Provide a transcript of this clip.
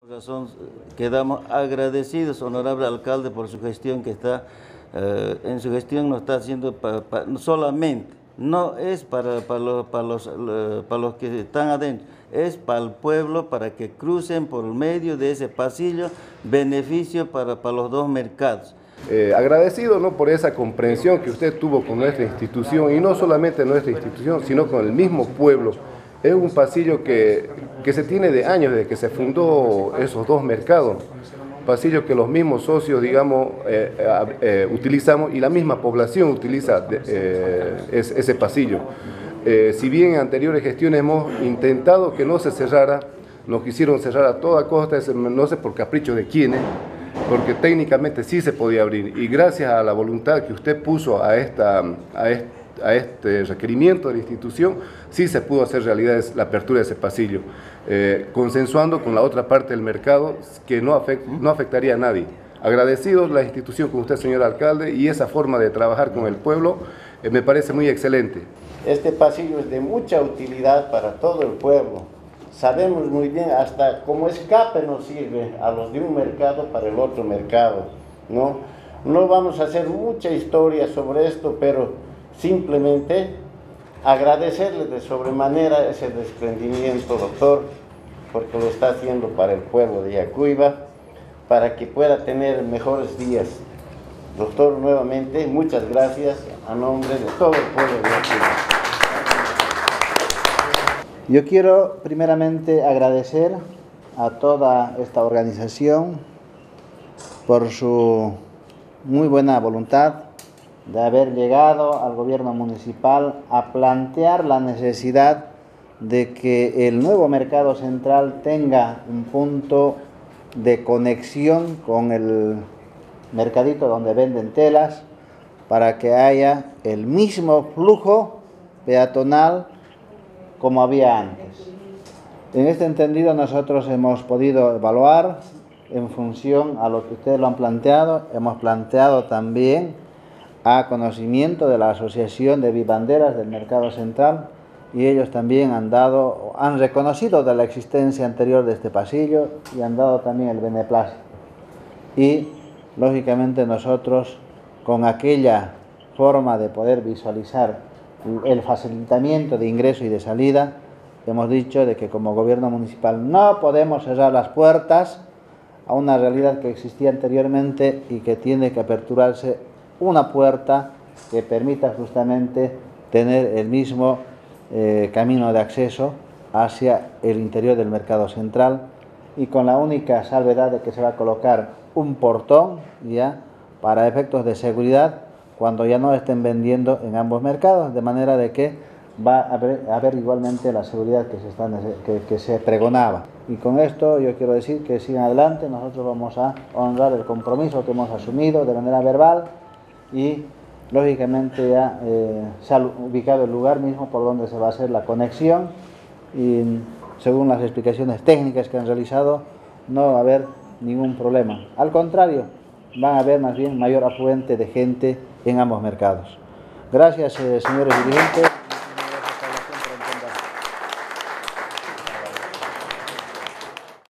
Por razón, quedamos agradecidos, honorable alcalde, por su gestión que está, en su gestión no está haciendo no solamente, no es para los que están adentro, es para el pueblo, para que crucen por medio de ese pasillo, beneficio para los dos mercados. Agradecido, ¿no?, por esa comprensión que usted tuvo con nuestra institución, y no solamente nuestra institución, sino con el mismo pueblo. Es un pasillo que se tiene de años, desde que se fundó esos dos mercados. Pasillo que los mismos socios, digamos, utilizamos, y la misma población utiliza ese pasillo. Si bien en anteriores gestiones hemos intentado que no se cerrara, nos quisieron cerrar a toda costa, no sé por capricho de quiénes, porque técnicamente sí se podía abrir, y gracias a la voluntad que usted puso a este requerimiento de la institución, sí se pudo hacer realidad la apertura de ese pasillo, consensuando con la otra parte del mercado, que no afectaría a nadie. Agradecidos la institución con usted, señor alcalde, y esa forma de trabajar con el pueblo me parece muy excelente. Este pasillo es de mucha utilidad para todo el pueblo. Sabemos muy bien, hasta como escape nos sirve a los de un mercado para el otro mercado, ¿no? No vamos a hacer mucha historia sobre esto, pero simplemente agradecerle de sobremanera ese desprendimiento, doctor, porque lo está haciendo para el pueblo de Yacuiba, para que pueda tener mejores días. Doctor, nuevamente, muchas gracias a nombre de todo el pueblo de Yacuiba. Yo quiero primeramente agradecer a toda esta organización por su muy buena voluntad de haber llegado al gobierno municipal a plantear la necesidad de que el nuevo mercado central tenga un punto de conexión con el mercadito donde venden telas, para que haya el mismo flujo peatonal como había antes. En este entendido, nosotros hemos podido evaluar en función a lo que ustedes lo han planteado. Hemos planteado también a conocimiento de la Asociación de Vivanderas del Mercado Central, y ellos también han reconocido de la existencia anterior de este pasillo y han dado también el beneplácito. Y lógicamente nosotros, con aquella forma de poder visualizar el facilitamiento de ingreso y de salida, hemos dicho de que como gobierno municipal no podemos cerrar las puertas a una realidad que existía anteriormente, y que tiene que aperturarse una puerta que permita justamente tener el mismo camino de acceso hacia el interior del mercado central, y con la única salvedad de que se va a colocar un portón ya para efectos de seguridad cuando ya no estén vendiendo en ambos mercados, de manera de que va a haber igualmente la seguridad que se pregonaba. Y con esto yo quiero decir que sigan adelante. Nosotros vamos a honrar el compromiso que hemos asumido de manera verbal, y lógicamente ya se ha ubicado el lugar mismo por donde se va a hacer la conexión, y según las explicaciones técnicas que han realizado no va a haber ningún problema. Al contrario, van a haber más bien mayor afluente de gente en ambos mercados. Gracias, señores dirigentes.